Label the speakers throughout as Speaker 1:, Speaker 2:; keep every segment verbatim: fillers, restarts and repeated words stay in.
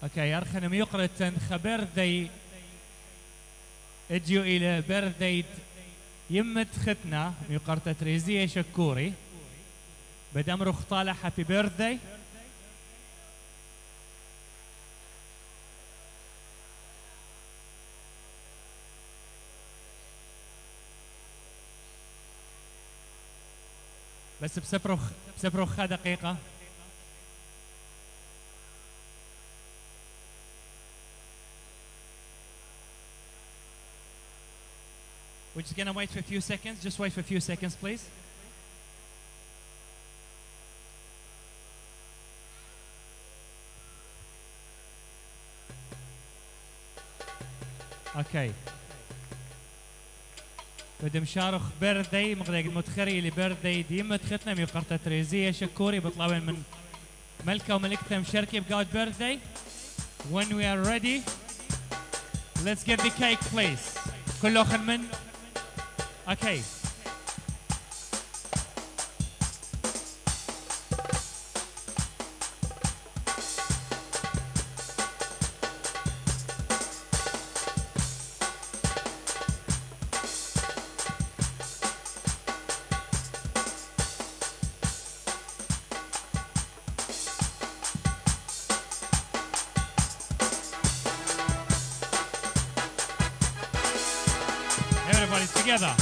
Speaker 1: اوكي ارخنم يقرتن خبرذي اجيو الى برذي يمت ختنا يقرت تريزيه شكوري بدمر خطاله هابي بيرثداي بس بسبرخ بسبرخ دقيقه We're just gonna wait for a few seconds. Just wait for a few seconds, please. Okay. بدم شارخ بيرثداي مقدق متخري اللي بيرثداي ديما تختنا مي قرطة تريزية شكوري بطلعين من ملكة وملكتها مشاركة بقاود بيرثداي. When we are ready, let's get the cake, please. كله خن من Okay. Everybody together.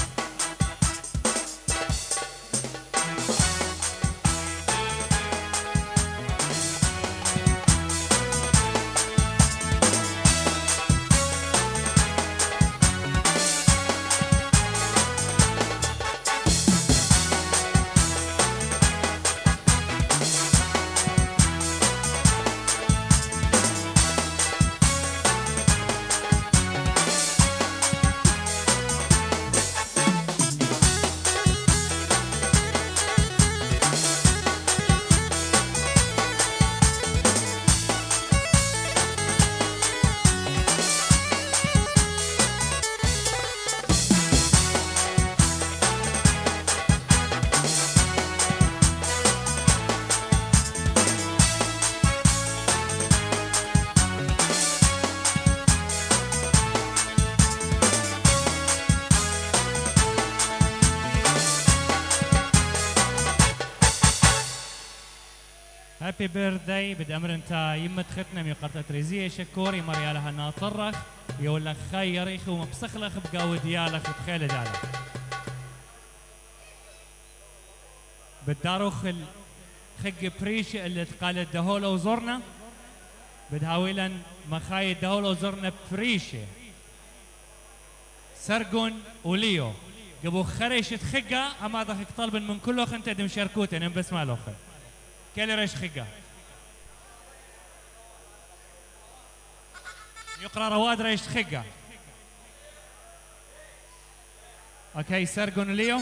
Speaker 1: هابي بيرثداي بدأمر انت يمت ختنا مي قرطة ريزية شكوري مريالها ناطرخ يقول خير يخي ومبسخلخ بقاو ديالك بخيل دالك بالداروخ الخق بريش اللي تقالت دهولة وزرنا بدهاويلا مخايد دهولة وزرنا بريشة سرقون وليو قبو خريشة خقة اما ضحك طلبا من كله خنت دم شاركوتن بس ما لوخر كالي ريش خقة يقرأ رواد ريش خقة اوكي سرقون ليو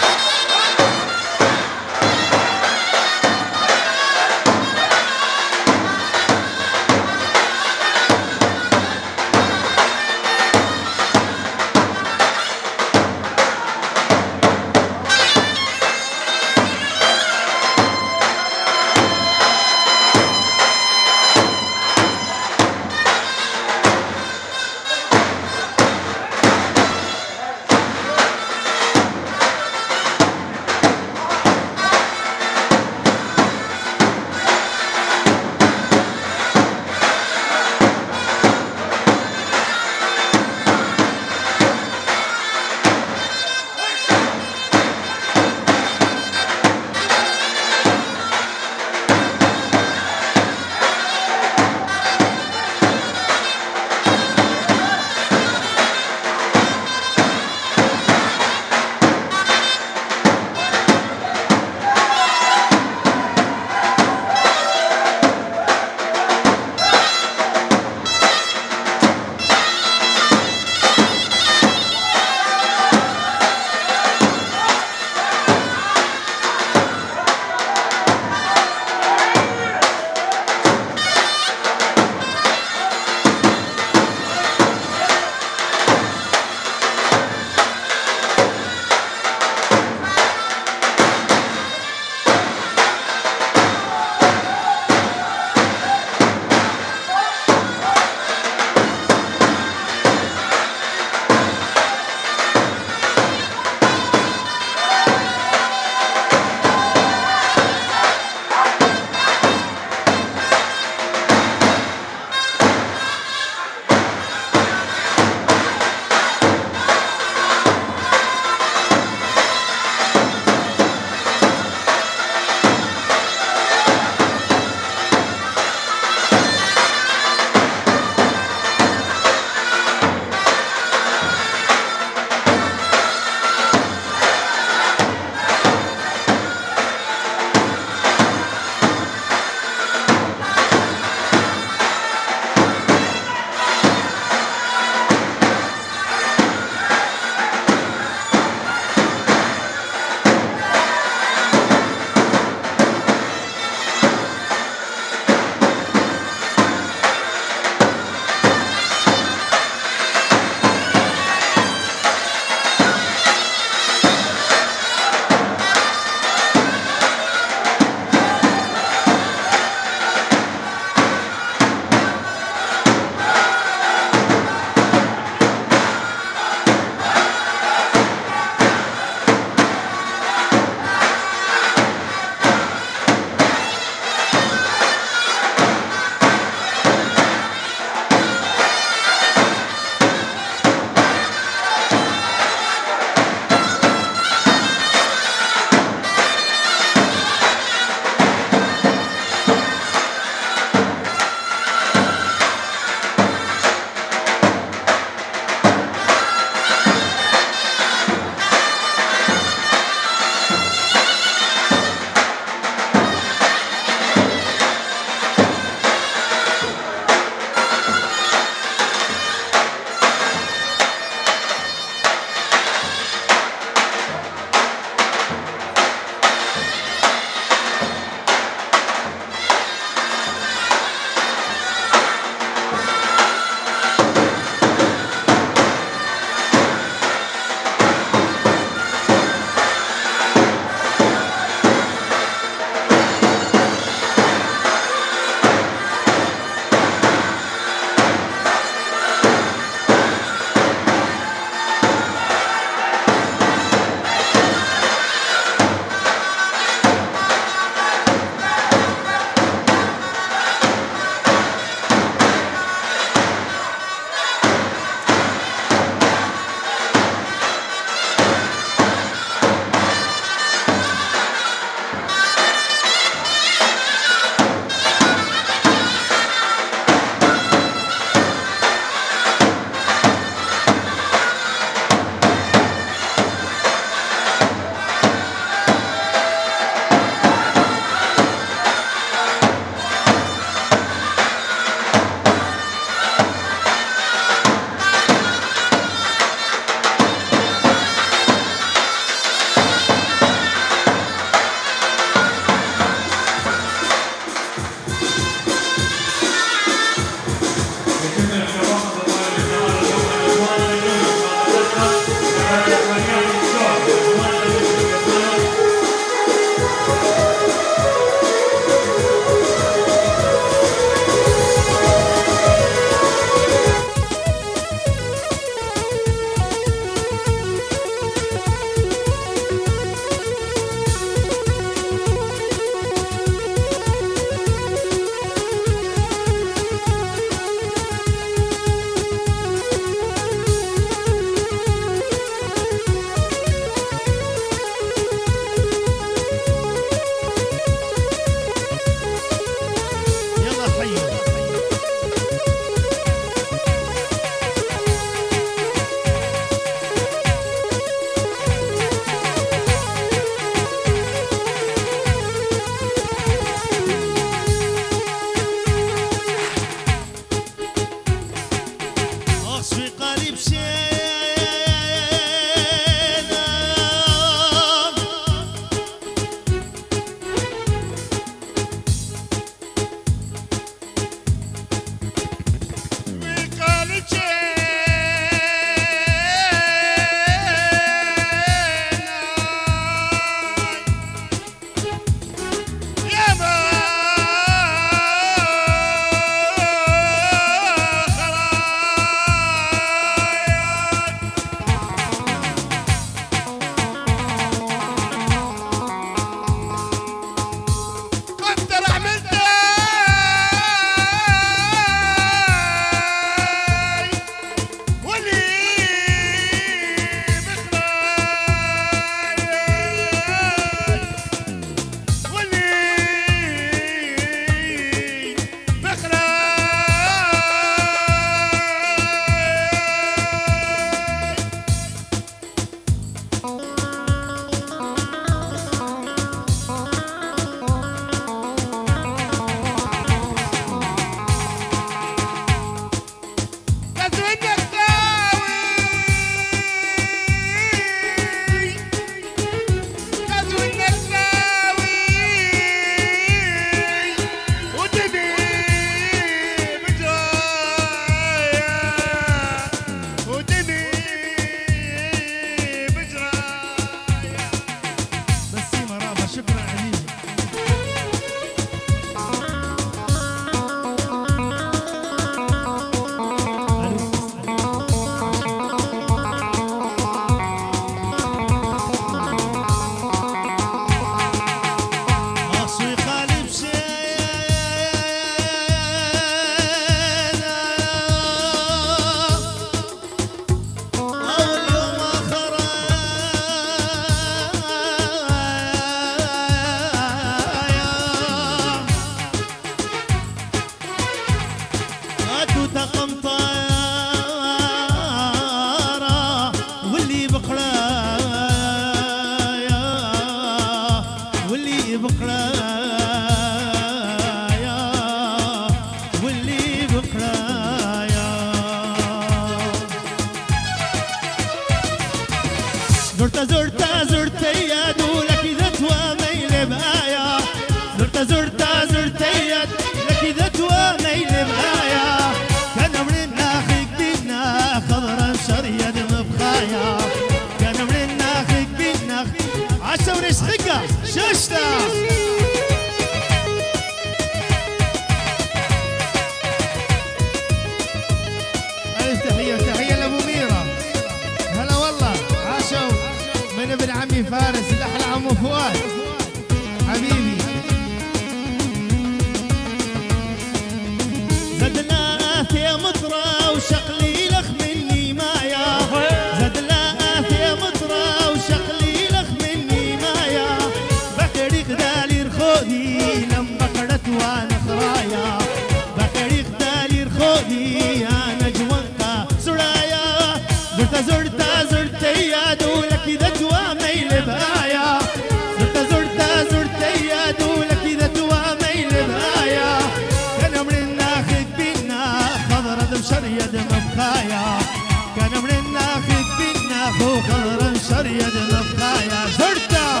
Speaker 2: شريد مبخايا زرتا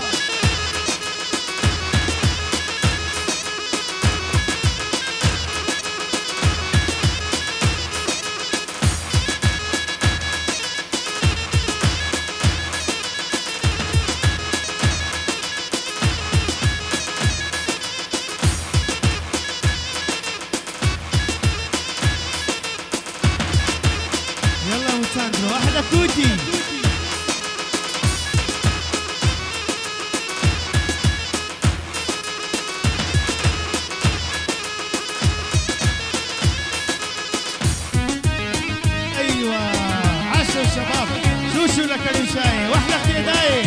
Speaker 2: احلى كوتي ايوه عاشوا الشباب شوشوا لك الوشاي واحلى كيداي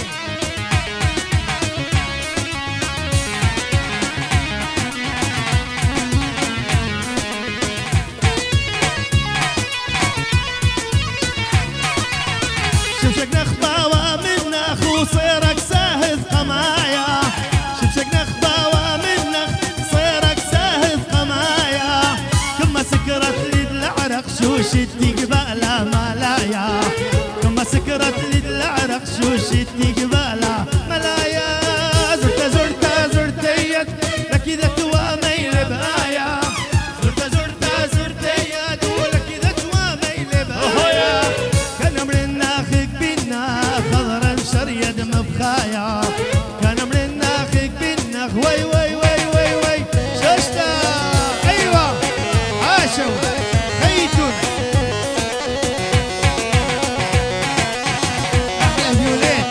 Speaker 2: شمشك نخباوة من نخ وصيرك ساهز قمايا شمشك نخباوة من نخ صيرك ساهز قمايا كما سكرت لي العرق شوشتي قبالة ملايا كما سكرت لي العرق شوشتي قبالة ملايا زرت زرت زرتيت لك إذا توا ميل بهايا زرت زرت زرتيت ولك إذا توا ميل بهايا كان من ناخك بينا خضرا شريد مبخايا كان من ناخك بينا وي وي وي وي وي ششتا ايوه عاشوا خيتون احلى فيوليت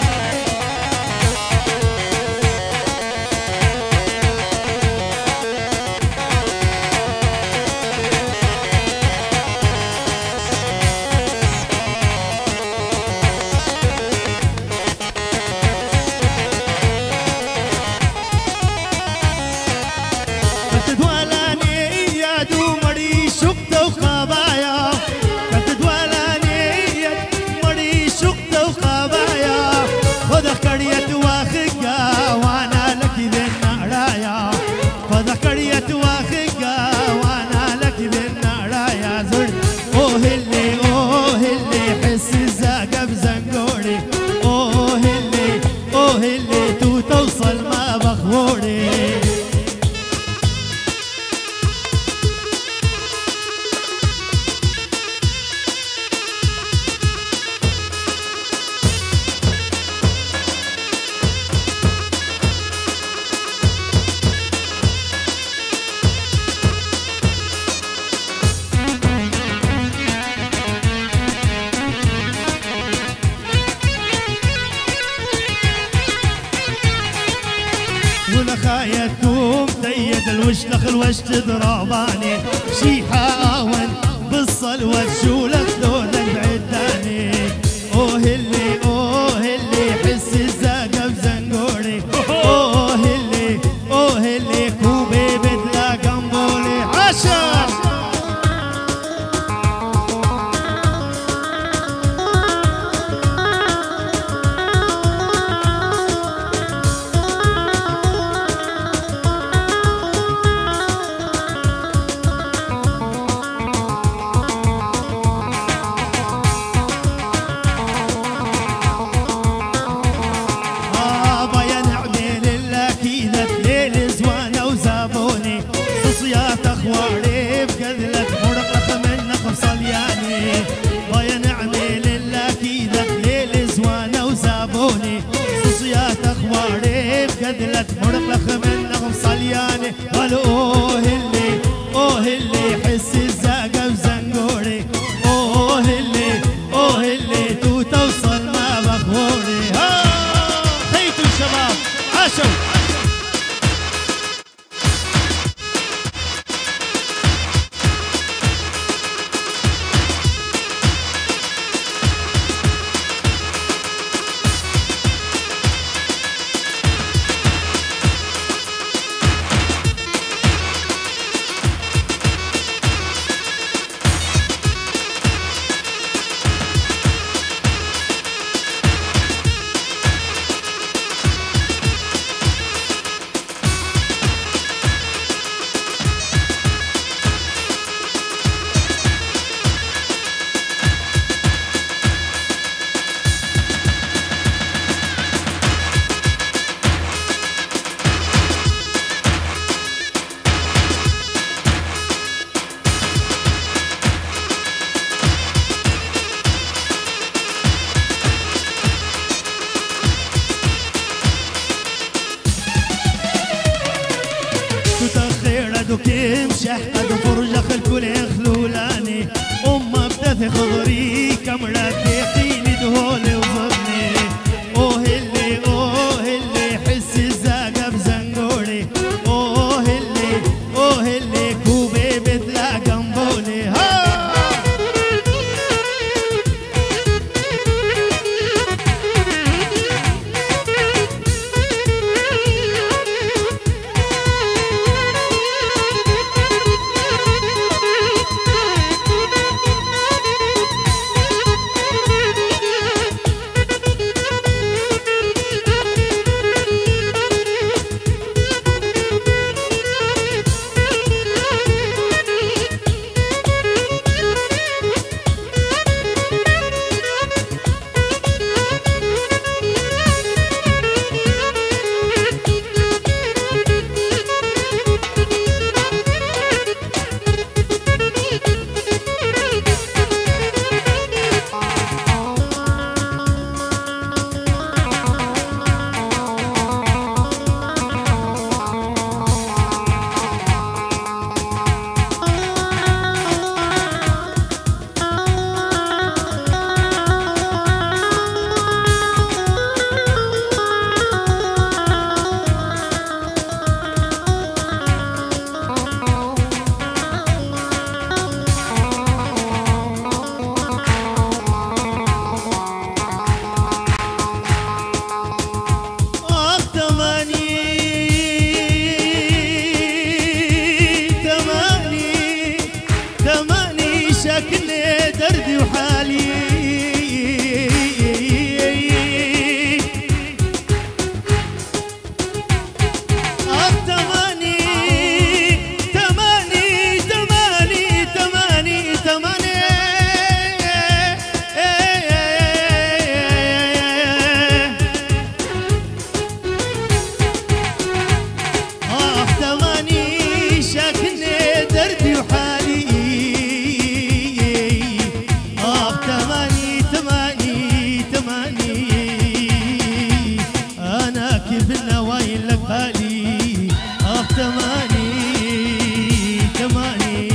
Speaker 2: ولخايتكم تيد الوشلخ الوش تضرباني شيحة آون بالصلوة تشولك دونك بعداني اوه اللي اوه اللي حس الزاقة بزنقولي اوه اللي اوه اللي كوبي بدلا قنبولي عشر قدلت مرقلخ منهم صلياني قالوا اوه اللي اوه اللي يحس الزاقة بزنقوري اوه اللي اوه اللي تو توصل ما بخوري ها خيتوا الشباب عاشوا قدك مشح قد فرجخ الكل خلولاني أمه بدت خضري كمرة تقيني دهولي وظني أوه اللي أوه اللي حس الزاقة بزنقولي أوه اللي أوه اللي كوبي بتلا جنبولي ها شكلي دردي وحالي تماني تماني تماني تماني تماني آه تماني شكلي دردي وحالي بالي أب تماني تماني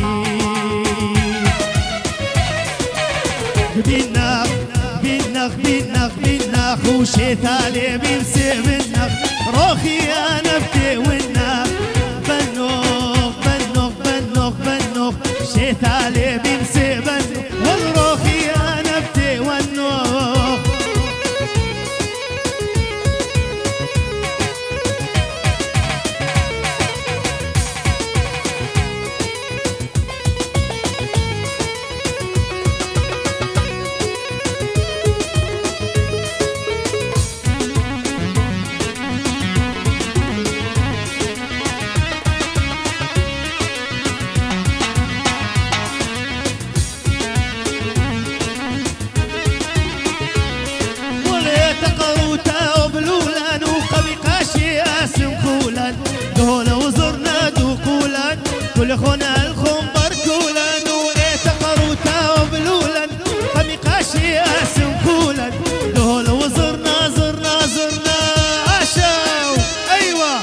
Speaker 2: بينك بينك بينك بينك وشيت علي بيمسي منك روحي أنا بدي ونك بنوك بنوك بنوك بنوك شيت علي بيمسي بنوك والروحي أنا بدي ونوك دول وزرنا دوكولا كل خونا الخنبر كولا وليت قروتا وبلولا خميقاشي اسم كولا دول وزرنا زرنا زرنا عشاو ايوه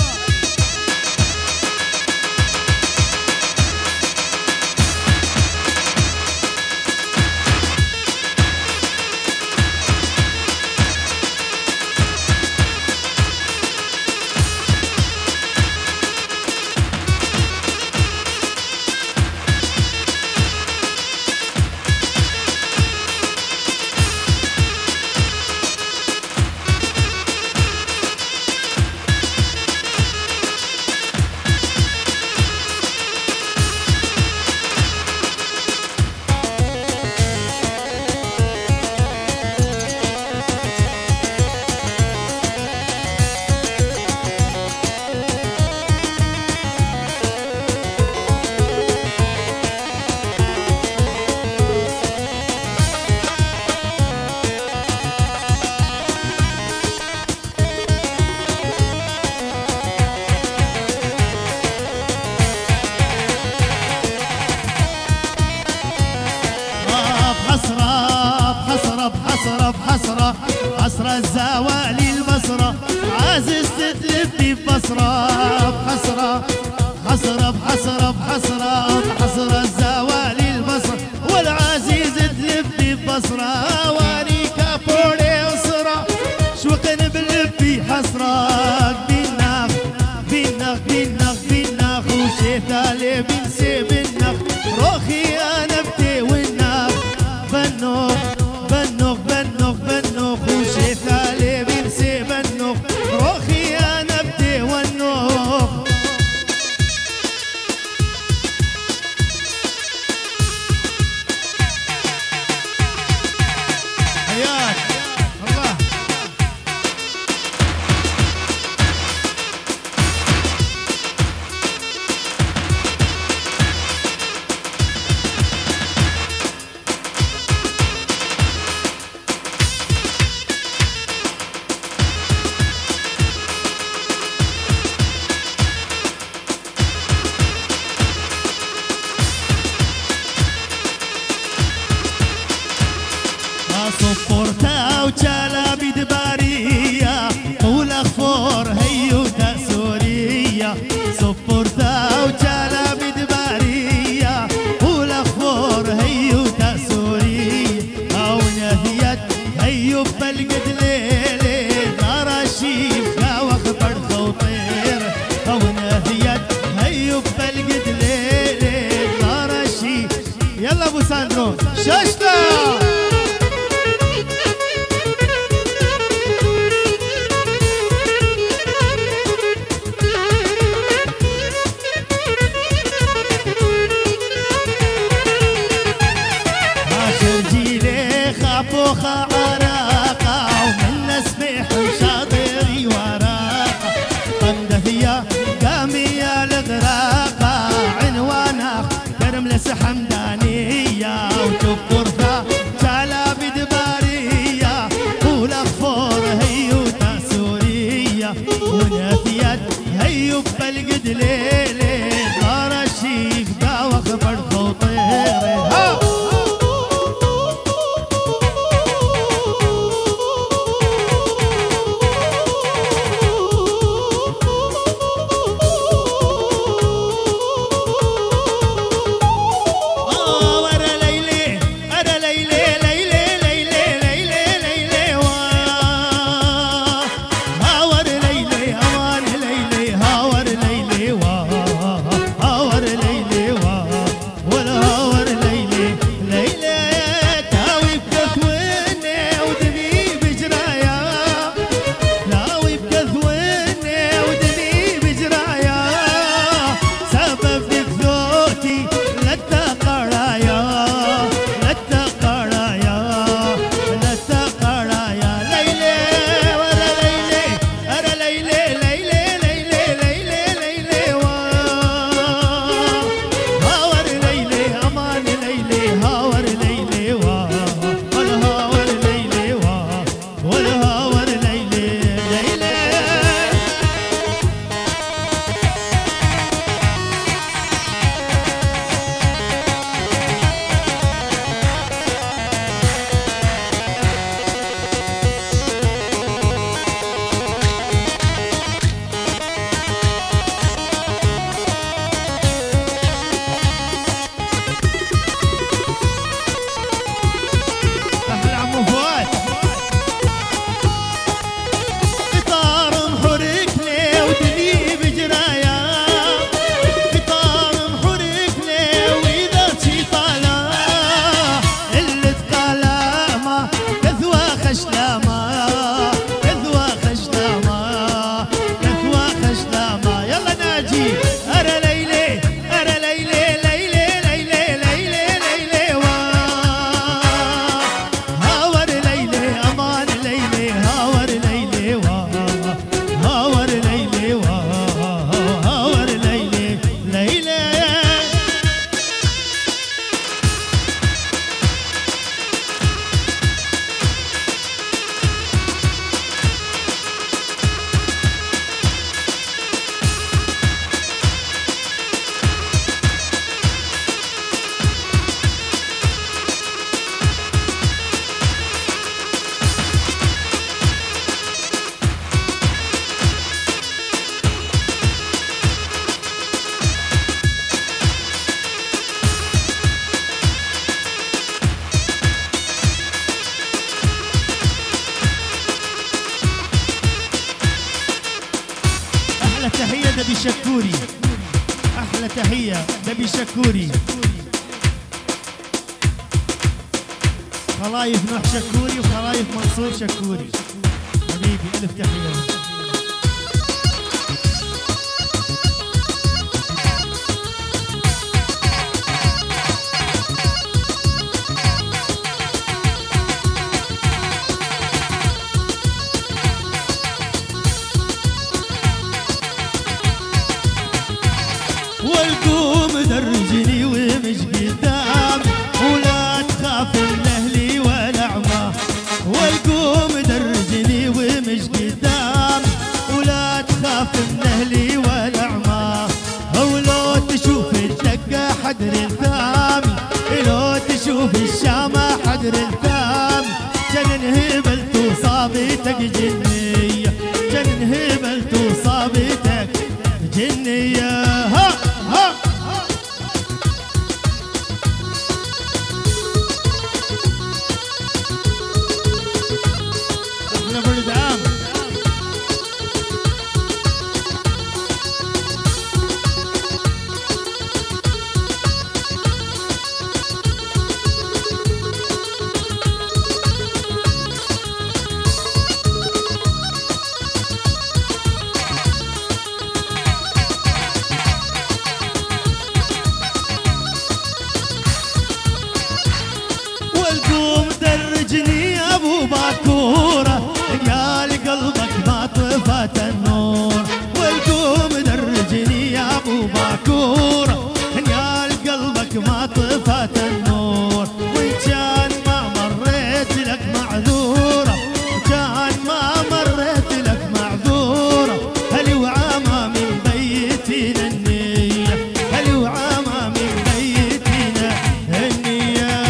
Speaker 2: بحسرة حسرة الزوالي البصرة عازز تتلفني ببصرة بحسرة حسرة بحسرة بحسرة بحسرة الزوالي البصر والعزيز تلفي ببصرة واني كابولي أسرة شوقن بلبي حسرة بيناخ بيناخ بيناخ بيناخ وشيثالي بنسي بيناخ روخي أنا بدي والناخ بنوخ بنوخ بنوخ بنوخ وشيثالي بنسي بنوخ روخي أنا بدي والنوخ حياك الله صفورتا وجلابي دبارية طول أخفور هيو دا سورية صفورتا وجلابي دبارية طول أخفور هيو دا سورية أو نهيت هيو بلقد ليلي دار الشيف كاو أخبر خوطير أو نهيت هيو بلقد ليلي دار الشيف يلا أبو ساندرو شاشتا فوخة عراقة ومن نسبح شاطري وراقة قندثية قامية الغراقة عنوانها ترملس حمدانية وتبورثة جلابي دبارية طول أخفور هيو تاسورية ونثيت هيو بلقد ليلي دار الشيخ دا وخبر خوطيري شكوري، احلى تحيه نبي شكوري. خلايف نوح شكوري وخلايف منصور شكوري، حبيبي الف تحيه. والقوم درجني ومش قدام ولا تخاف من اهلي ولا عماه. والقوم درجني ومش قدام ولا تخاف من اهلي ولا عماه. ولو تشوف الدقه حدر الثام، لو تشوف الشامه حدر الثام. جنن هبلت وصابتك جنيه، جنن هبلت وصابتك جنيه. ها ها احنا برد عام. والقوم درجني يا ابو باكوره، قال قلبك ما طفت النور. والقوم درجني يا ابو باكوره، قال قلبك ما طفت النور. وان كان ما مريت لك معذوره، كان ما مريت لك معذوره. هل وعامه من بيتنا النيه، هل وعامه من بيتنا النيه.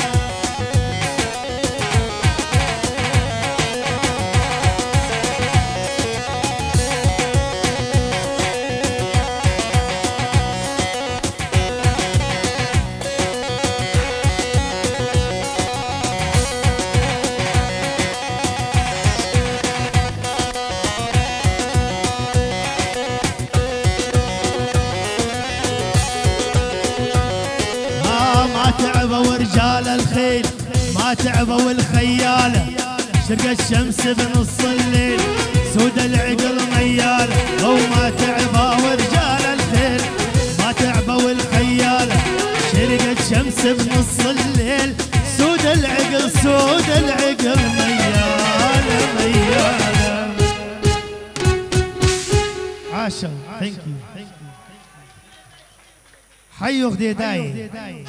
Speaker 2: ما تعبوا رجال الخيل، ما تعبوا الخياله. شرقت الشمس بنص الليل، سود العقل مياله. وما تعبوا رجال الخيل، ما تعبوا الخياله. شرقت الشمس بنص الليل، سود العقل سود العقل مياله مياله. عاشا ثانك يو. حيو غديداي،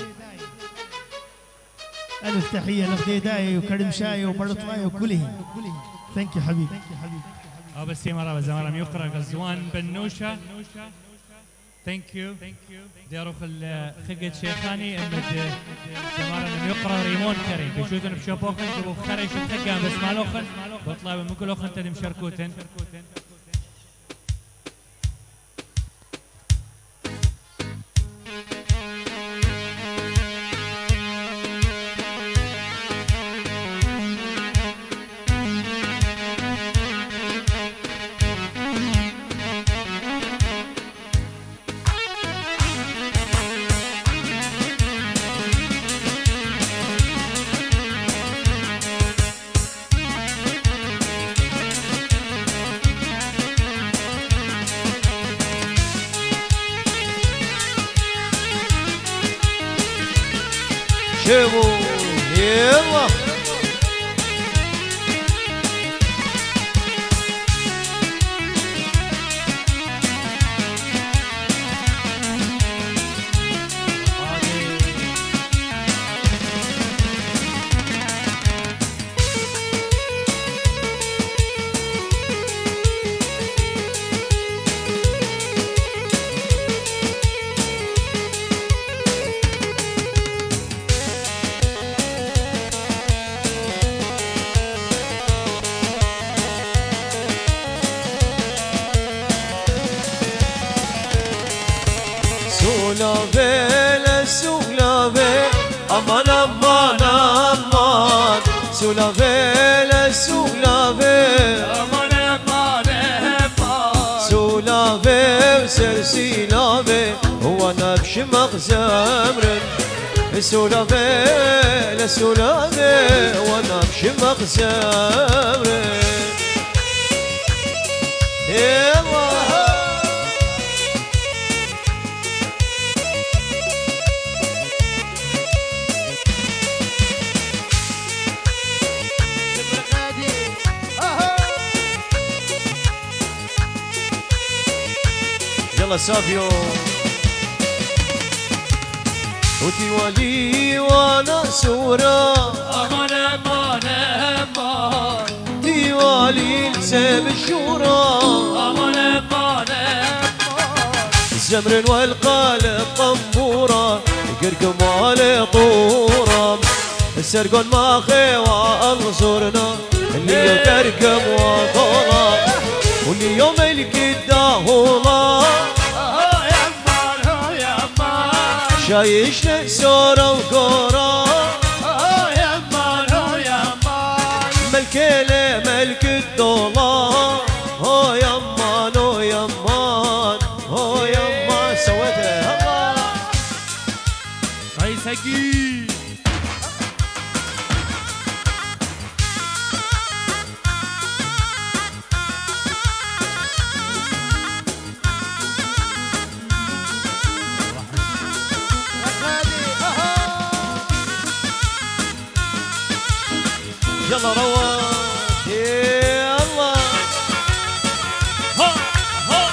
Speaker 2: ألف تحية لغديداي وكرمشاي وبرطلاي وكلهم. ثانك يو حبيبي.
Speaker 1: اه بس مرة زمرة يقرأ غزوان بنوشة. ثانك يو. ديروخ الخقة شيخاني امد زمرة يقرأ ريمون كريم بيشوتن بشوبوخن تبو خريش الخقة بس مالوخن بطلع بمكلوخن تدم شركوتن.
Speaker 3: شبو يلا Sulave, sulave, aman aman aman. Sulave, sulave, aman aman aman. Sulave, وانا بشمغ زمر سولافي لسولافي وانا بشمغ زمر يلا يلا سافيو وتوالي وانا سورة
Speaker 1: امان امان امان
Speaker 3: تيوالي لسيب الشورى
Speaker 1: امان امان امان
Speaker 3: الزمر والقالب طنبورة قرقم على طورة السرقون ما خيوة انظرنا اللي يقرقم وطولة واللي يوم الكداهولة شايش سورة وكورة ملكيلة ملك الدولار هو يمان هو يمان هو يمان سويتها الله
Speaker 1: رئيس اكيد
Speaker 3: يلا رواد يلا
Speaker 1: ها ها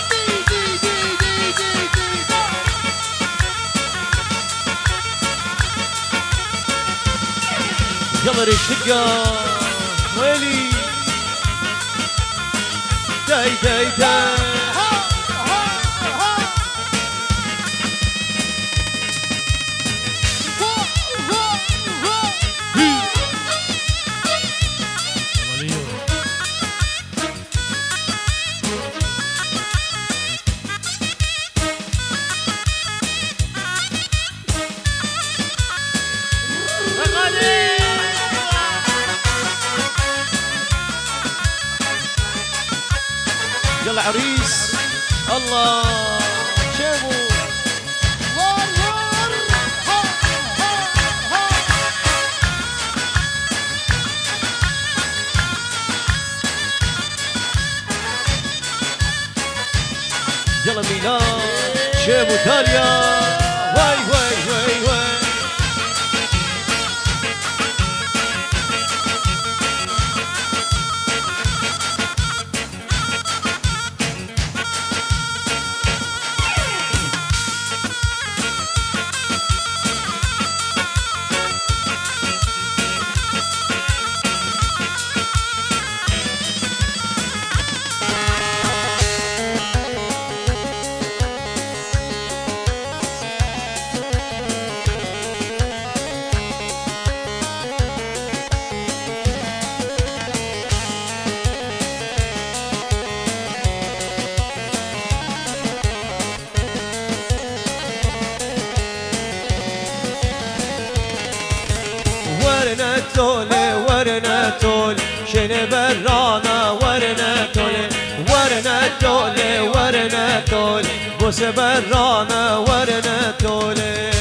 Speaker 3: يلا ريش دقة ويلي تاي تاي تاي يلا عريس الله شيبو يلا ميلاد شيبو تاليا واي واي واي واي ورنا تولي ورنا تول شن برانا ورنا تولي ورنا تولي ورنا تول بوس برانا ورنا تولي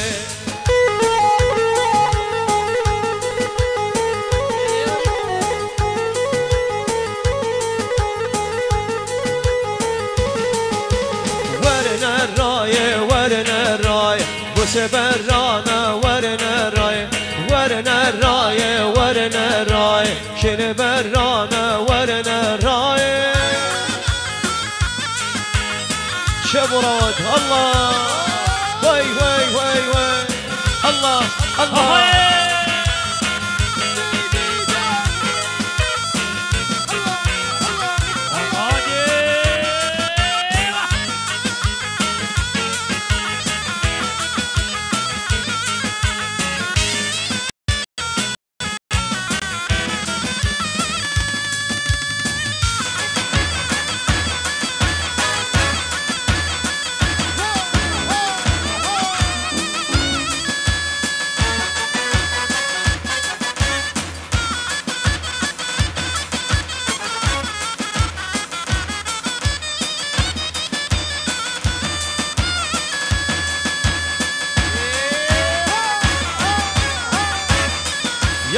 Speaker 3: ورنا الراي ورنا الراي بوس برانا ورنا الراي ورنا الراي ورنا الراي شن برانا ورنا الراي شبو رواد الله وي وي وي وي الله الله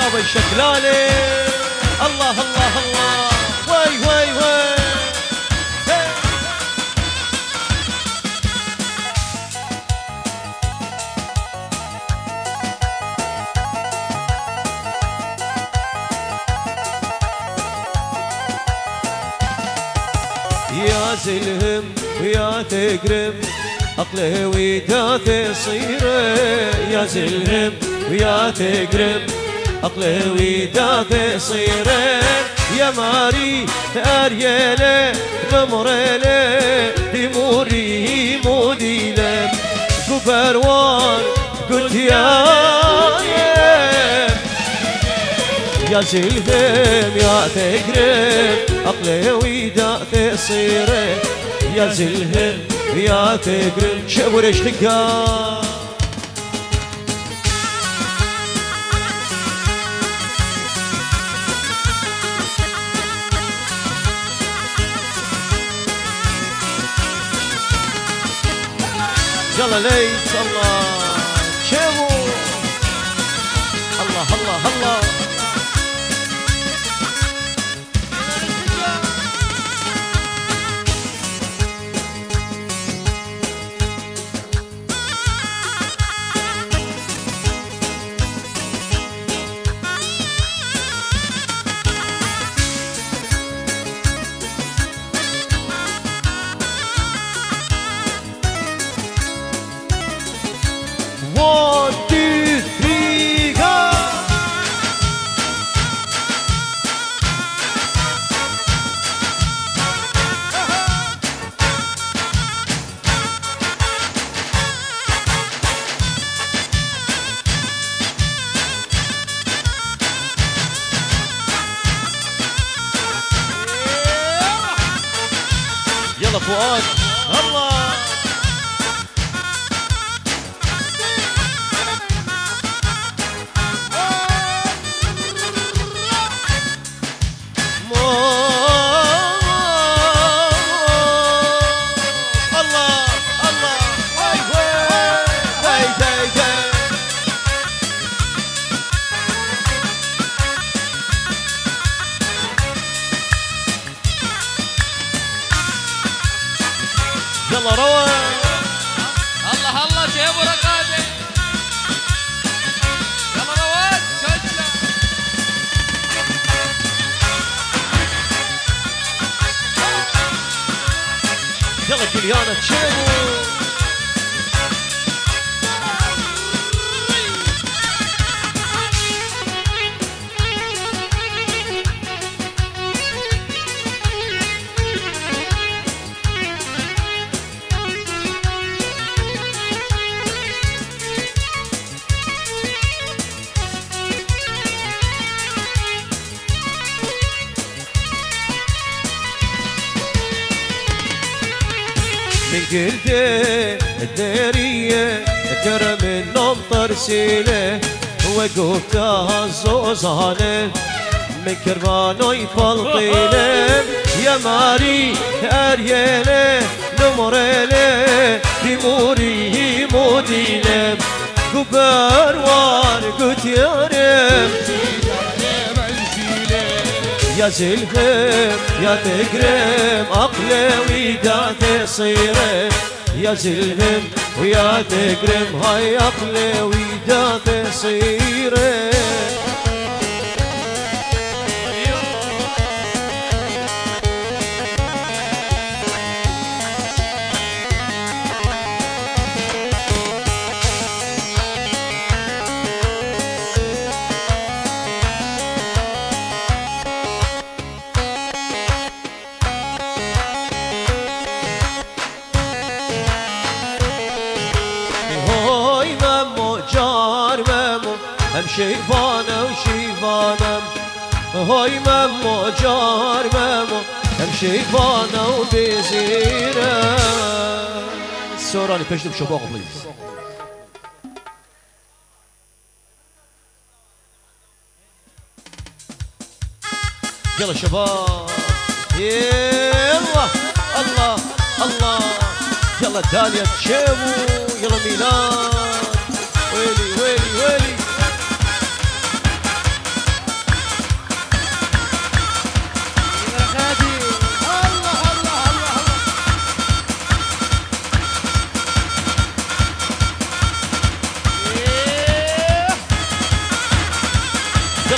Speaker 3: جاب الشكلاني الله الله الله وي وي وي يا زلهم ويا تقرم عقله ويداته صيره يا زلهم ويا تقرم عقله ويداته صيره يا ماري اريله غمرله دموري موديله كبروان قلت يا يا زلهم يا تقرب عقله ويداته صيره يا زلهم يا تقرب شبر اشتقاق يلا ليت الله شبو الله الله الله One, two, three, go! يلا فؤاد الله يلا روى
Speaker 4: الله الله جيبوا رقابي يلا رواد سجلة
Speaker 3: يلا كليانة تشيبوا من قلبي الديرية كرم النوم طرسيله وقفتها الزوزانة من كربانو يفلطيله يا ماري أريله نمريله دموري موديله كبروان قلت يا رب يا زلهم يا تقرم عقله ويداته صيره يا زلهم ويا تقرم هاي عقله ويداته صيره شيفانه وشيفانه هاي ممو جار ممو هم شيفانه وبزيره سوراني بشتم شباق بليز يلا شباب يلا الله الله يلا داليا تشيبو يلا ميلاد ويلي ويلي ويلي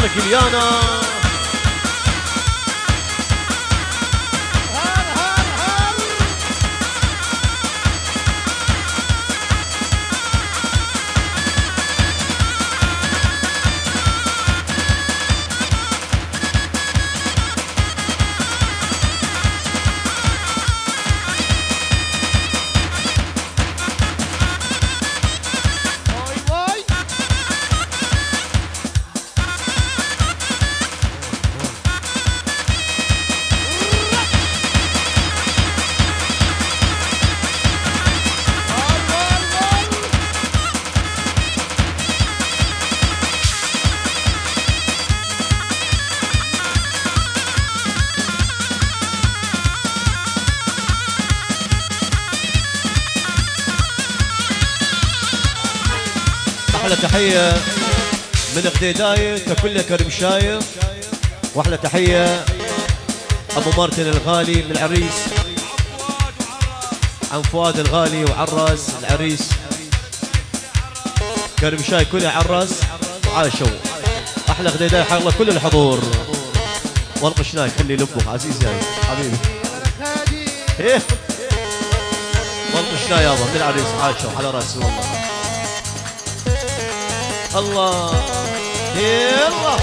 Speaker 3: يلا كليانا احلى تحيه من غديدايه ككل كرم شاير، واحلى تحيه ابو مارتن الغالي من العريس، عم فؤاد الغالي وعراس العريس كرم شاي كله عراس عاشوا. احلى غديدايه حق الله كل الحضور والقشناي خلي لبه عزيزي حبيبي ايه والقشناي يابا من العريس عاشوا على راسي والله. الله يلا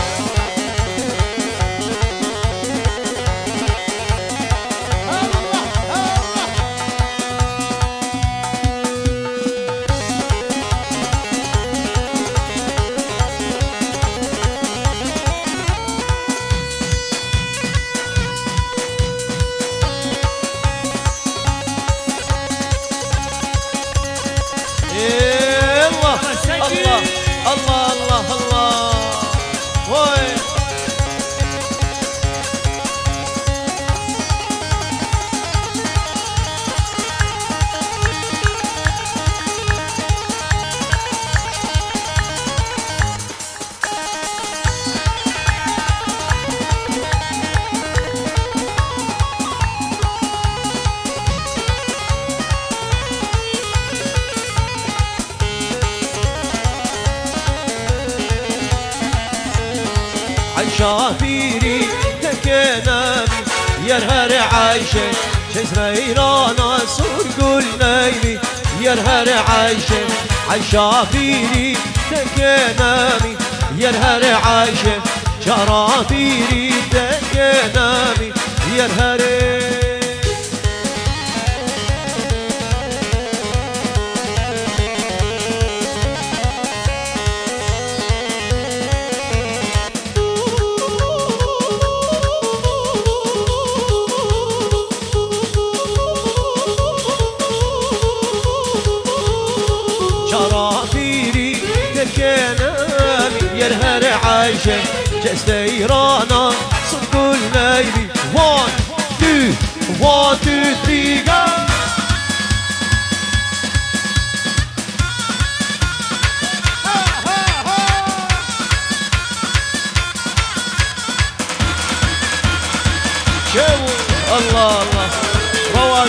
Speaker 3: الله الله الله الله وين شافيري تكنامي يرهر عايشة شزريرانا سور قول نايمي يرهر عايشة عالشافيري تكنامي يرهر عايشة شرافيري تكنامي يرهر شرافيري تكنامي يرهر عايشة جسيرانا صدق النايبي one two one two three go شو الله الله رواد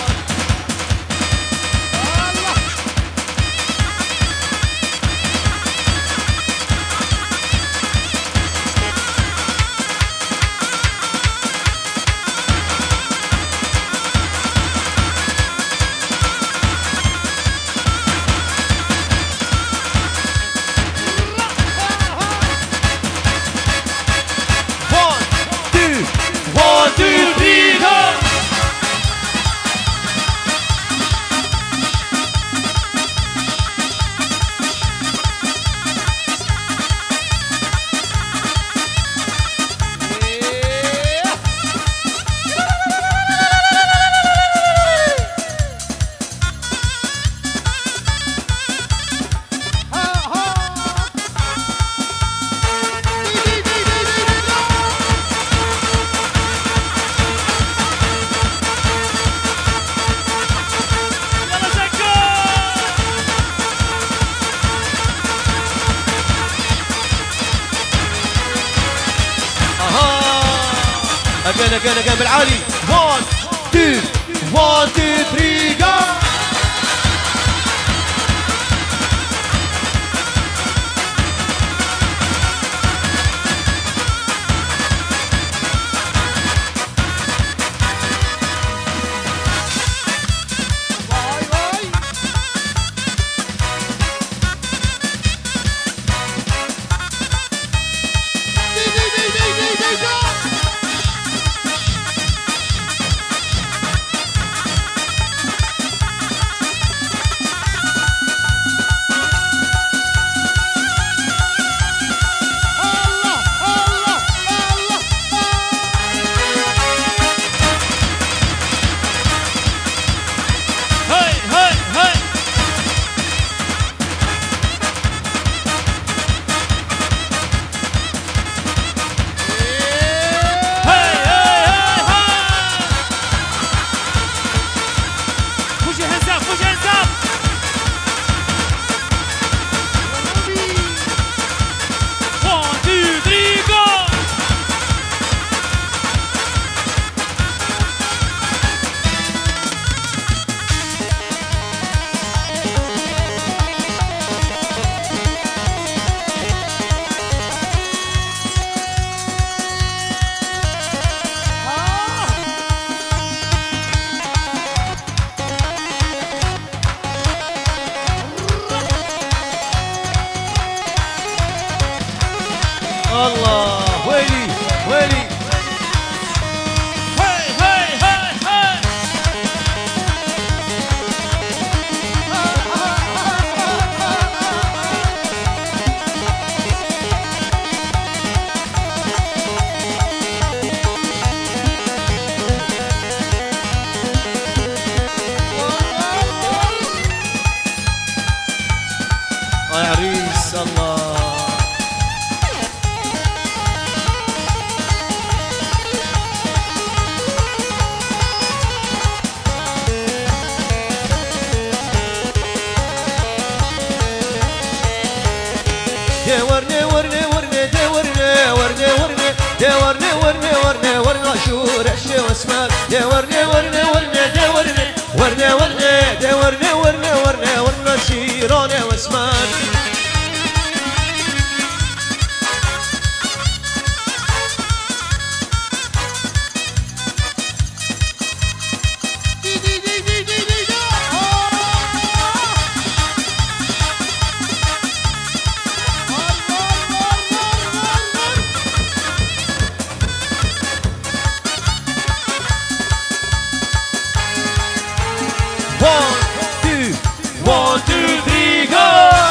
Speaker 3: again, again, again بالعالي one two one two three go الله ويلي ويلي
Speaker 1: هاي هاي هاي هاي
Speaker 3: يا عريس الله دورني ورني ورني دورني ورني ورني دورني ورني ورني ورني شور عشي واسمال دورني ورني ورني دورني ورني ورني دورني ورني ورني ورني شيروني واسمال One, two, three, go!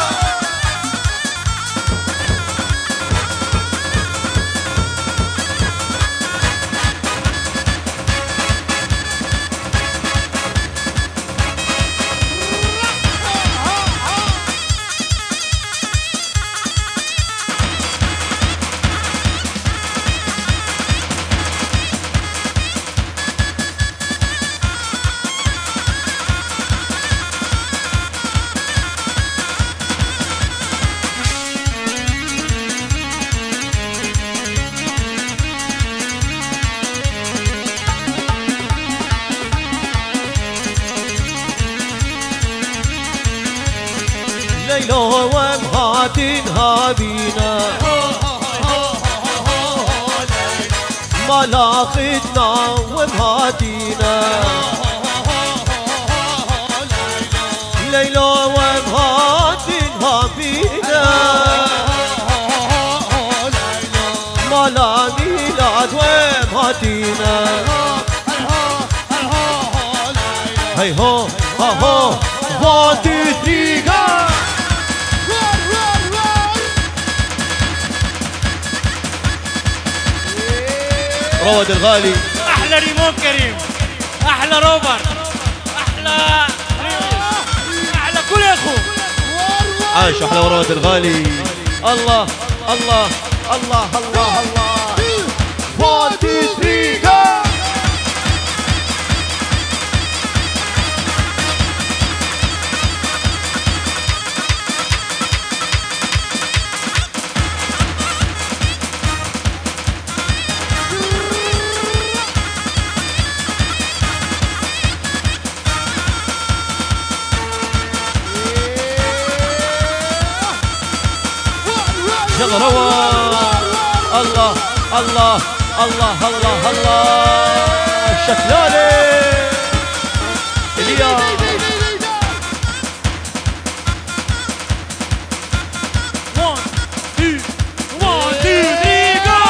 Speaker 3: ليلى ومهاتنها بينا ملاقتنا ومهاتينا ليلى ومهاتنها بينا ملا ميلاد ومهاتينا هي هو ها هو one two three go رواد الغالي
Speaker 1: احلى ريمون كريم احلى روبر احلى احلى كل اخو
Speaker 3: عاش احلى رواد الغالي الله الله الله الله الله one two three go يلا روى الله الله الله الله الله شكلاني اليوم
Speaker 1: one two one two three go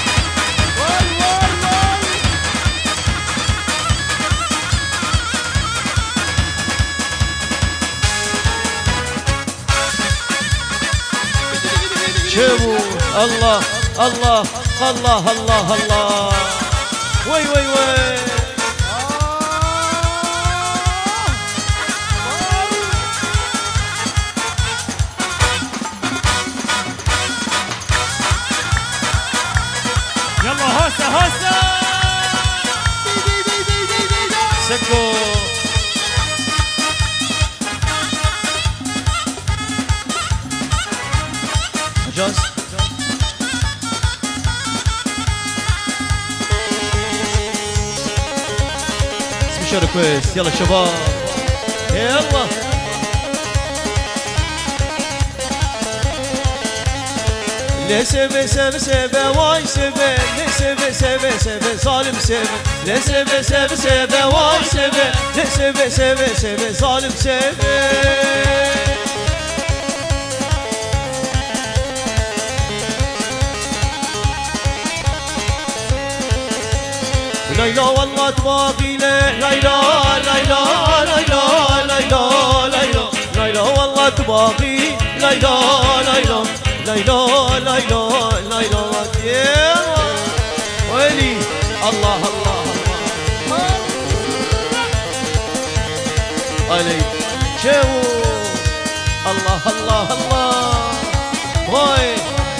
Speaker 3: شبو الله الله الله الله الله وي وي وي
Speaker 1: يلا هوسه هوسه
Speaker 3: سكو حجاز سبيشال ريكويست يلا شباب يلا ليه سبه سبه سبه واي سبه ليه سبه سبه سبه ظالم سبه ليه سبه سبه سبه واي سبه ليه سبه سبه سبه ظالم سبه ليلى والله تباقي ليه ليلى ليلى ليلى ليلى ليلى ليلى والله تباقي ليلى ليلى ليلى ليلى ليلى يا ويلي الله الله الله عليك شو الله الله الله هاي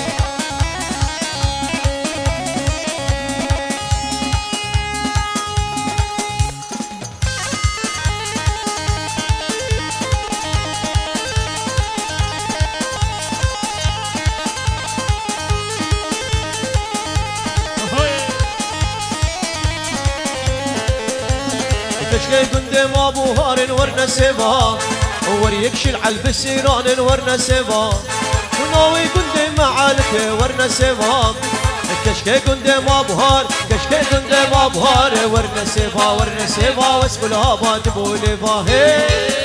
Speaker 3: كشكي قندم ابو هار ورنا سبا وريكشل على البسيران ورنا سبا وناوي قندم معالك ورنا سبا كشكي قندم ابو هار كشكي قندم ابو هار ورنا سبا ورنا سبا واسم الهابات بولي باهي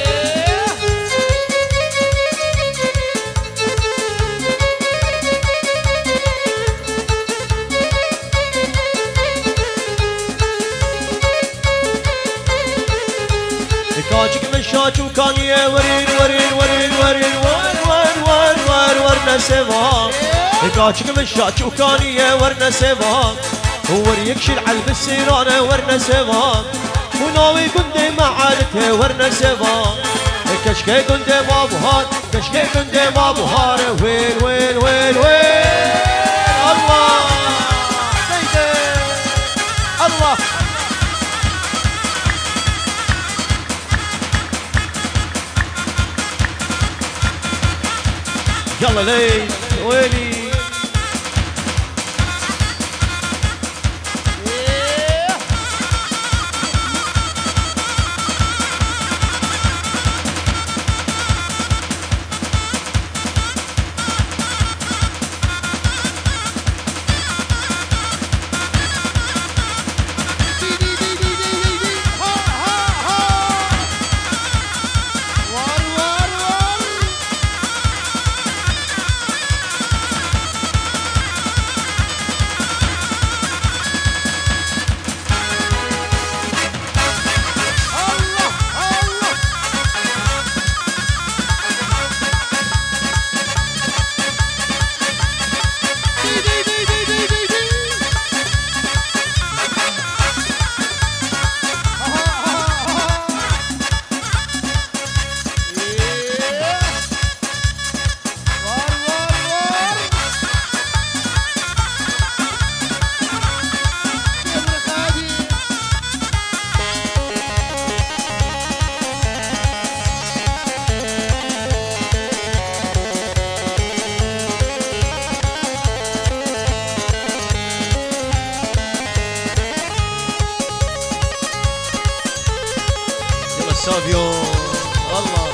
Speaker 3: كاجك من شاج وكان ورين ورين ورين ورين ور ور ور ور ورنا سوا كاجك من شاج وكان ورنا سوا وريكشل على البسيرانه ورنا سوا وناوي قندي معالته ورنا سوا كشكي قندي ما بهار كشكي قندي ما بهار وين وين وين وين الله سيدي الله يلا ليل ويلي سافيو الله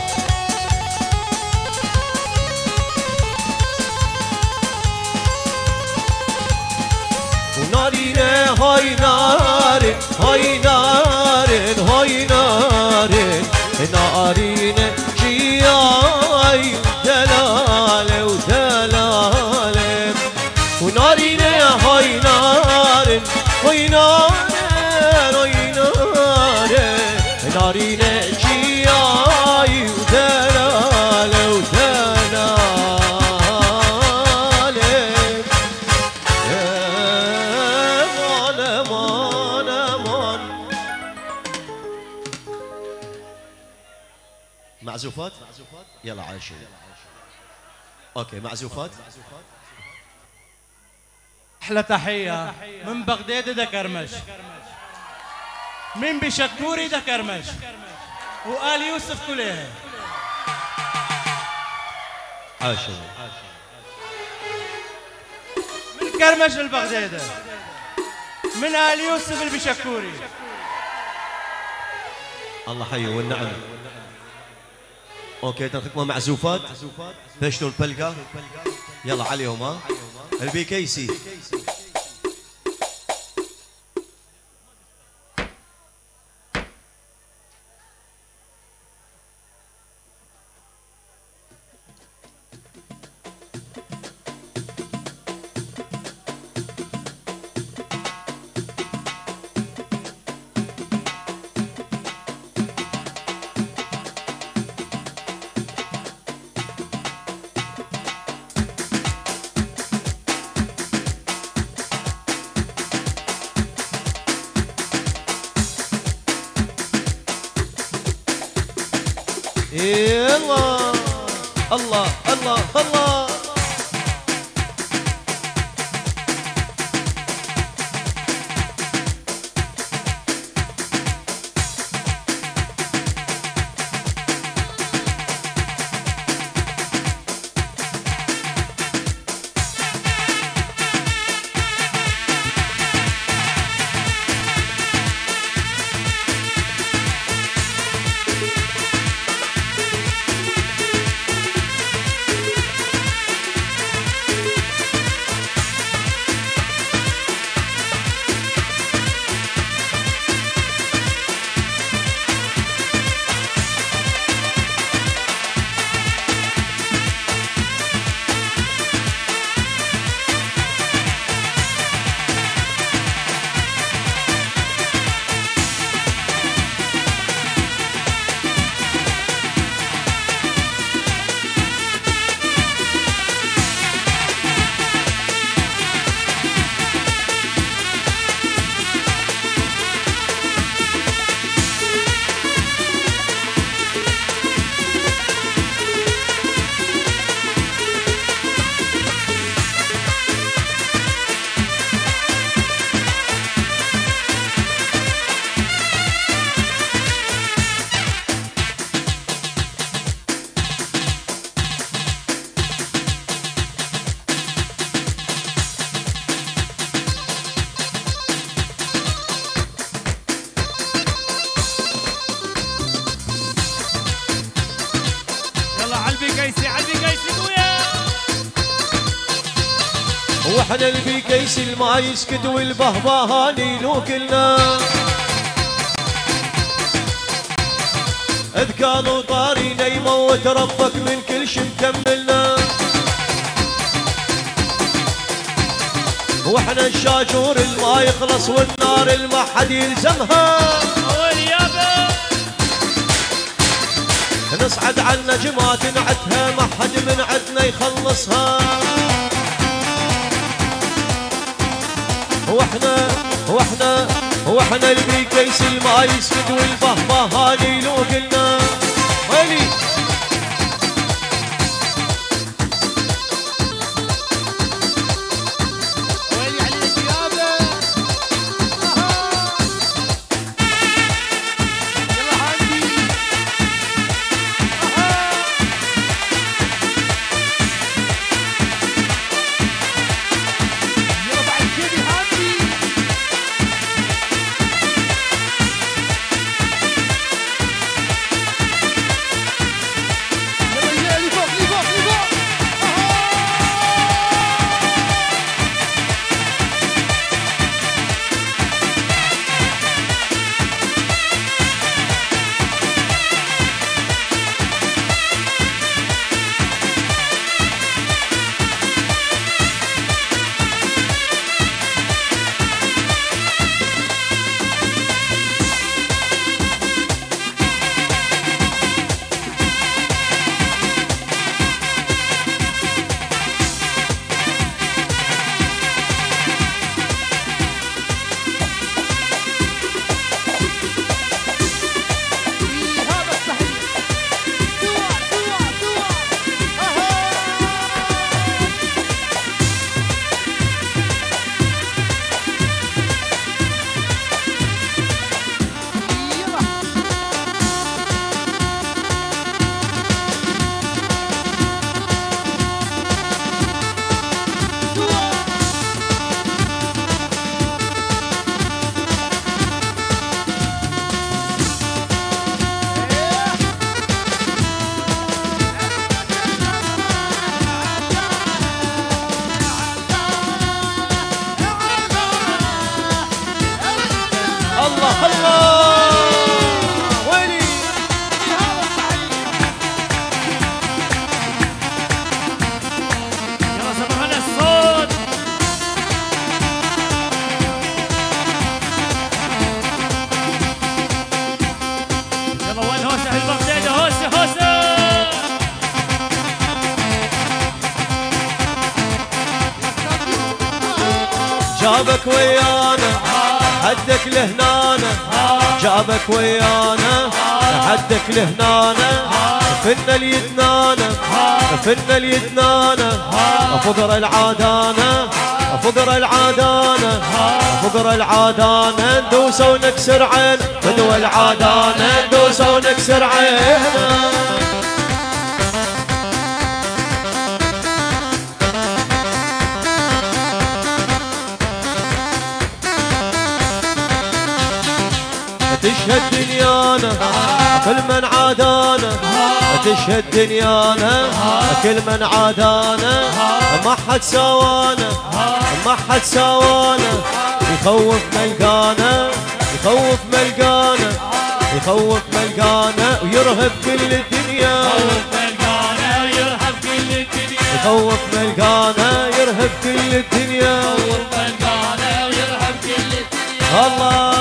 Speaker 3: ونارينا هاي نار هاي نار هاي نار نارينا جياي ودلالة ودلالة ونارينا هاي نار هاي نار هاي نار نارينا جياي ودلالة ودلالة امان امان امان معزوفات يلا عايشين اوكي معزوفات
Speaker 2: احلى تحيه من بغداد دكرمش من بشكوري دكرمش وآل يوسف كلها
Speaker 3: عاشوا
Speaker 2: من كرمش البغدادة من آل يوسف البشكوري
Speaker 3: الله حي والنعم. اوكي تنطقوا معزوفات فشلوا البلقه يلا عليهم ها البي كيسي الله الله الله الله. واحنا البيكيس ما يسكت والبهبهاني لو كلنا اذ كانوا طارينا يموت ربك من كل شي مكملنا. واحنا الشاجور الما يخلص والنار الما حد يلزمها. نصعد على النجمات نعتها ما حد من عدنا يخلصها. واحنا واحنا واحنا البيكيس الما يسكت والبهبهاني لو قلنا ويلي ويلي عليك يابا. يلا عندي يلا بعد كده عندي الله الله ويلي
Speaker 2: يلا سمعنا الصوت. يلا وين هوسه البغدادي هوسه هوسه.
Speaker 3: جابك ويانا لحدك لهنانا جابك ويانا لحدك لهنانا فن اليدنانا فن اليدنانا فقر العادانا فقر العادانا فقر العادانا ندوس ونكسر عين بدو العادانا ندوس ونكسر عينا تشهد دنيانا كل من عادانا تشهد دنيانا كل من عادانا ما حد سوانا ما حد سوانا يخوف ملقانا يخوف ملقانا يخوف ملقانا ويرهب كل الدنيا يخوف ملقانا يرهب كل الدنيا الله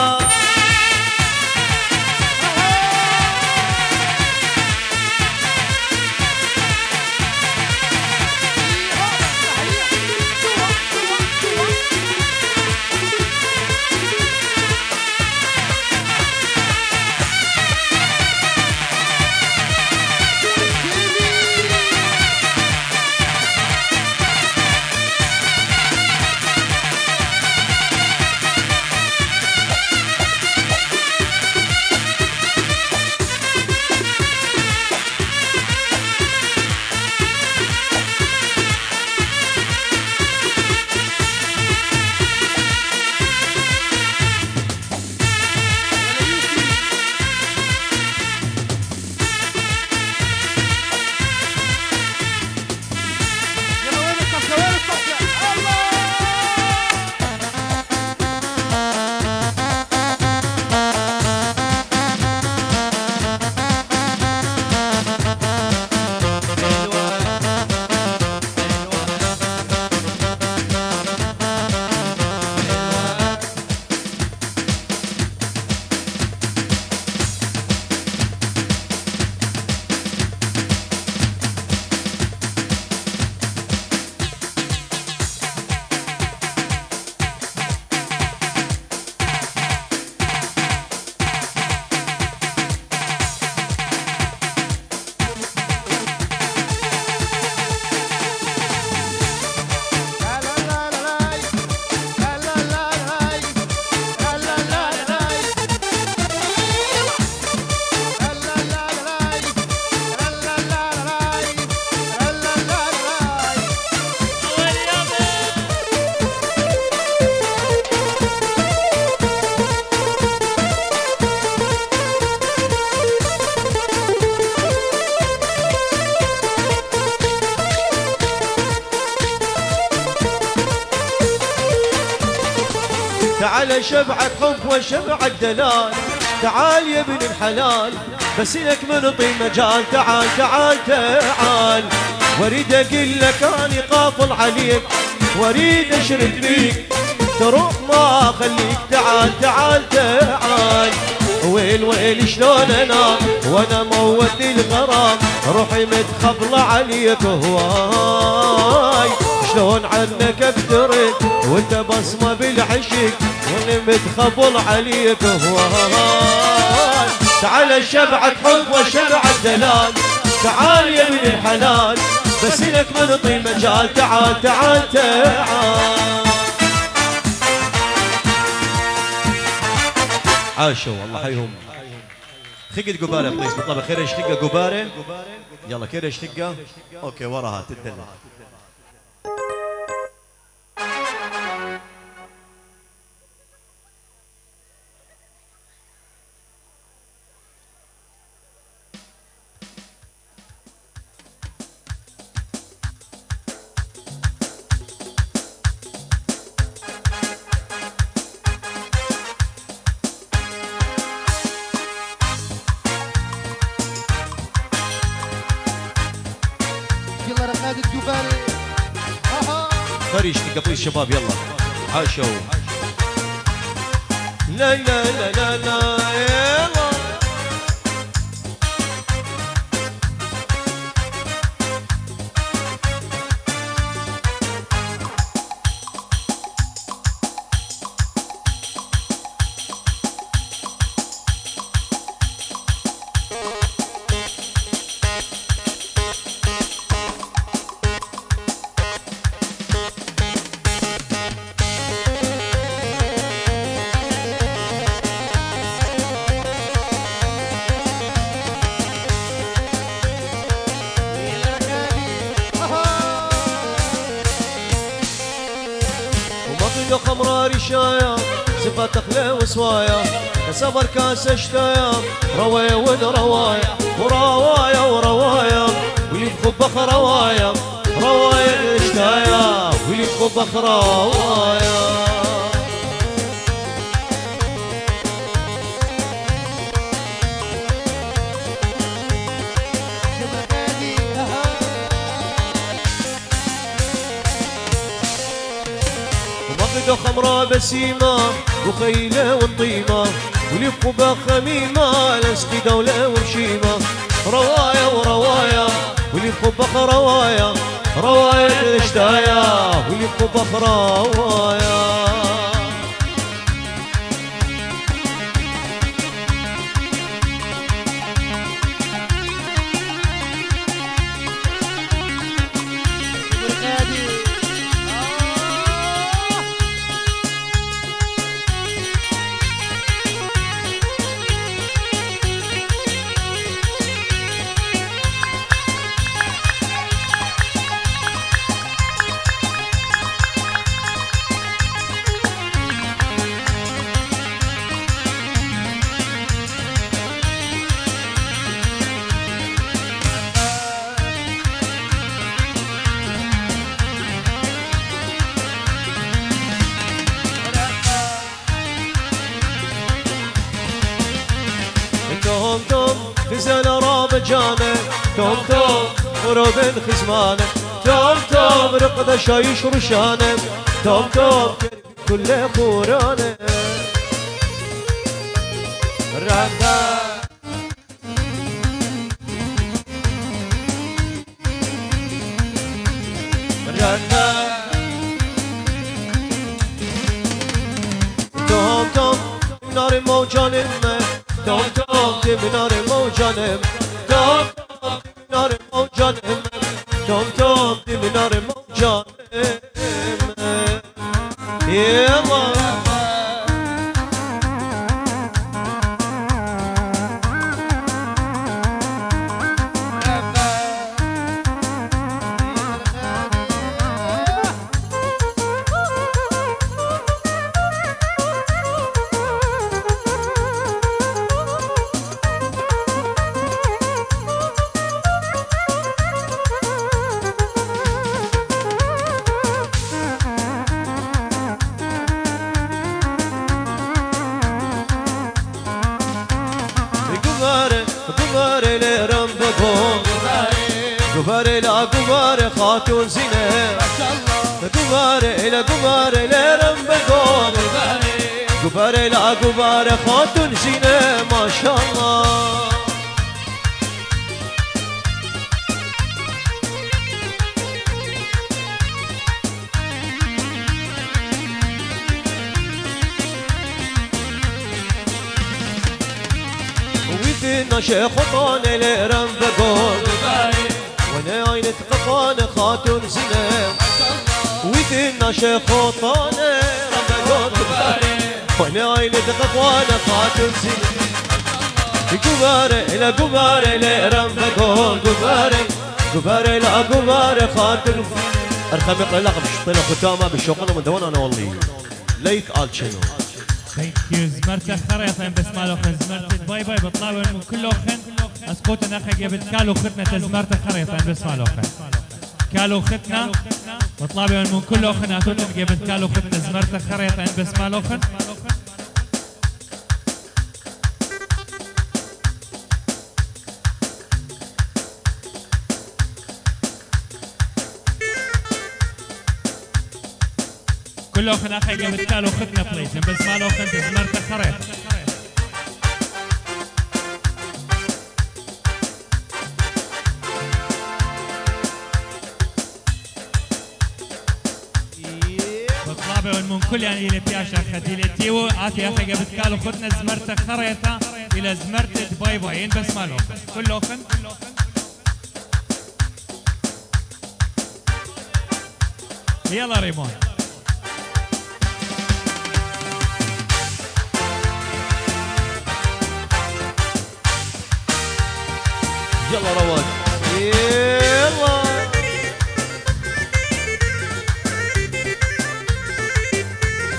Speaker 3: تعال شبعك حب وشبعك دلال تعال يا ابن الحلال بس لك منطي مجال تعال تعال تعال واريد اقول لك اني قافل عليك واريد اشرد بيك تروح ما اخليك تعال تعال تعال ويل ويل شلون انام وانا موتني الغرام روحي متخبله عليك هواي شلون عنك اقدرت وانت بصمه بالعشق وانا متخبل عليك هواي تعال شبعك حب وشبعك دلال تعال يا ابن الحلال بس لك منطي مجال تعال تعال تعال عاشوا والله حيهم خقة قبارة بليز بطلب خير ايش خقة قبارة يلا كير ايش خقة اوكي وراها تدلع فريش تقبلي الشباب يلا عاشوا لا لا لا لا لا يلا ومقدو خمرة رشايا صفات تخلي وسوايا كسبر كاس اشتايا روايا ون روايا وروايا وروايا واللي بخبخ روايا روايا اشتايا واللي بخبخ روايا ومقدو خمرة بسيمة وخيلة والطيمة واللي بخبخ خميمة لسقي دولة ومشيمة روايا وروايا واللي بخبخ روايا روايا الاشتايا واللي بخبخ روايا توم توم خزان راب جانه توم توم روبن خزمانه توم توم رقد شايش رشانه توم توم كل قرانه رقا رقا توم توم نار موجان توم توم نار موجانم توم توم نار موجانم توم توم نار موجانم يلا قمر لا قمر خاتون زينة قمر لا قمر لا رم بقول قمر لا قمر خاتون زينة ما شاء الله ويدنا شيخ خطان لرم بقول وانا عين تقطان خاتون زينة ويدنا شيخ خطان رم بقول وانا عين تقطان خاتون زينة قبارة لا قبارة لا رم بقول قبارة قبارة لا قبارة خاتون ارخم يقل لك بشطينا ختامة بالشوقنا من دوان انا والله ليك قال شنو
Speaker 1: ثانك يو زمرت خريطة بس مالو خن زمرت باي باي بطلعوا من كله خن اسقوط ناخذ جبت كالو ختنا تزمرت خريطة بس مالو خن كالو ختنا بطلعوا من كله خن اتوت جبت كالو ختنا زمرت خريطة بس مالو خن كله خن اخي جبت كالو ختنا بليز بس مالو خن تزمرت خريطة من كل يعني اللي بياشا خديلة تيو عاتي أخي جبت كالو خدنا زمرت خريطة إلى زمرت باي باين بس مالو كله خن يلا ريمون
Speaker 3: يلا رواد يلا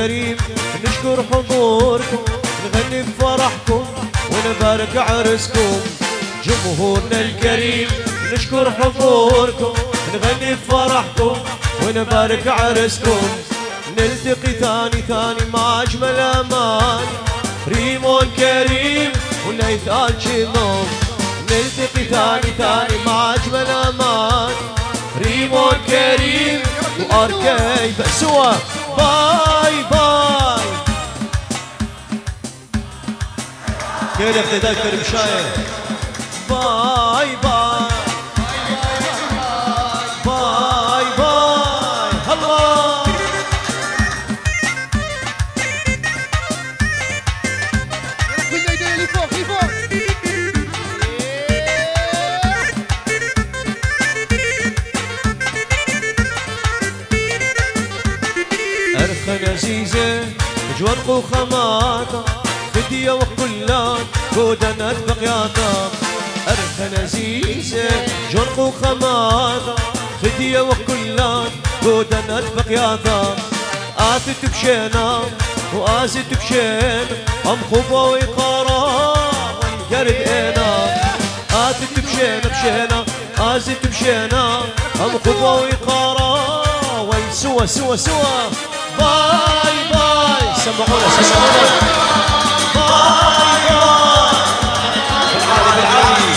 Speaker 3: الكريم نشكر حضوركم، نغني بفرحكم ونبارك عرسكم. جمهورنا الكريم نشكر حضوركم، نغني بفرحكم ونبارك عرسكم. نلتقي ثاني ثاني مع أجمل أمان، ريمون كريم والأيثال شنوم. نلتقي ثاني ثاني مع أجمل أمان، ريمون كريم وأركي سوا. باي باي كيف اقتداء كريم شاير. باي باي باي باي الله.
Speaker 5: كل ايدينا لفوق لفوق.
Speaker 3: أرخى نزيزة جورق وخماطة فدية وكلان كودنا بقياطة. أرخى نزيزة جورق وخماطة فدية وكلان كودنا بقياطة. آتت بشينا وآزت بشينا أم خبا ويقارا والقرب إينا. آتت بشينا بشينا آزت بشينا أم خبا ويقارا سوا سوا سوا. باي باي سمعونا سمعونا. باي باي بالعالي بالعالي.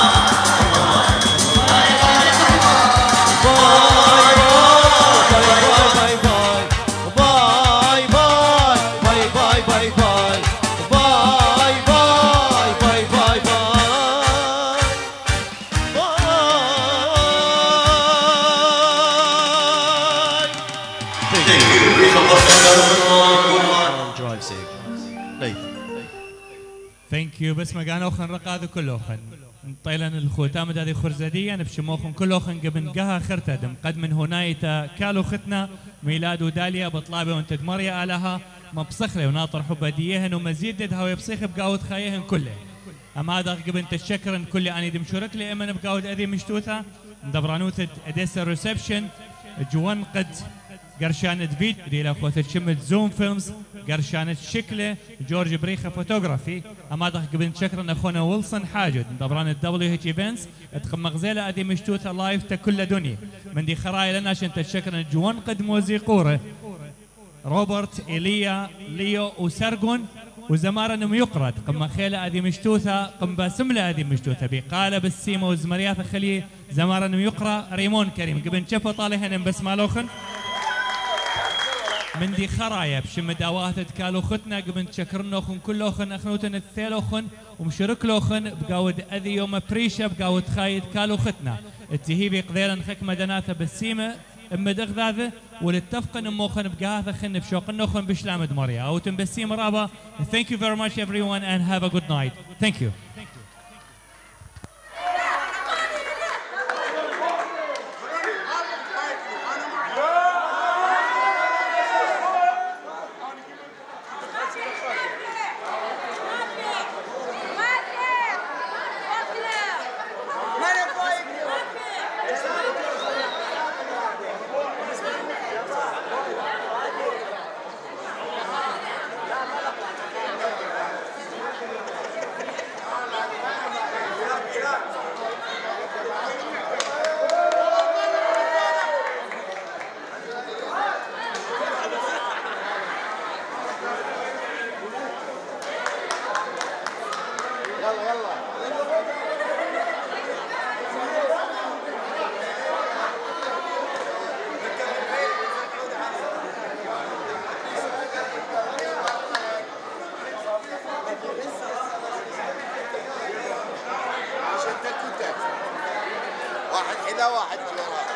Speaker 3: باي باي باي باي باي باي باي باي باي باي باي باي باي باي باي.
Speaker 1: ثانك يو. بس مقانا وخن رقادو كلوخن طيلن الختام دادي خرزديا بشموخن كلوخن قبن قها خرتدم قد من هنايتا كالو ختنا ميلادو داليا بطلابه وانت مريا الها مبصخله وناطر حبديهن ومزيد ددها ويبصيخ بقاود خايهن كله. اما هذا قبن تشكرن كل اني دم شرك لي امن بقاود اذي مشتوثه دبرانوث اديسا ريسبشن جوان قد قرشانة فيد دي اخوة شمت زوم فيلمز قرشانة شكله جورج بريخة فوتوغرافي. اما دخ قبل شكرا اخونا ويلسون حاجد دبران الدبليو اتش ايفنتس تخم مغزيلة ادي مشتوثة لايف تكل دنيا من دي خراي لنا عشان تشكرا جوان قد موزيقورة روبرت ايليا ليو وسرغون وزمارة نم يقرد قم خيلة ادي مشتوثة قم باسملة ادي مشتوثة بقالة بالسيمة وزمريات خلي زمارة نم يقرا ريمون كريم قبل شفه طالهن بس مالوخن من دي خرايا بشم داوات كالو ختنا قبل تشكرنوخن كلوخن اخنوتن الثيلوخن ومشركلوخن بقاود اذي يوم بريشه بقاود خايد كالو ختنا التهيبي قذيلا نخك مدناثه بالسيمه اما دغذاذه وللتفقن اموخن بقاثه خن بشوقنوخن بشلامد مريا او تنبسيم رابا. Thank you very much everyone and have a good night. Thank you.
Speaker 5: واحد حذاء واحد جوار.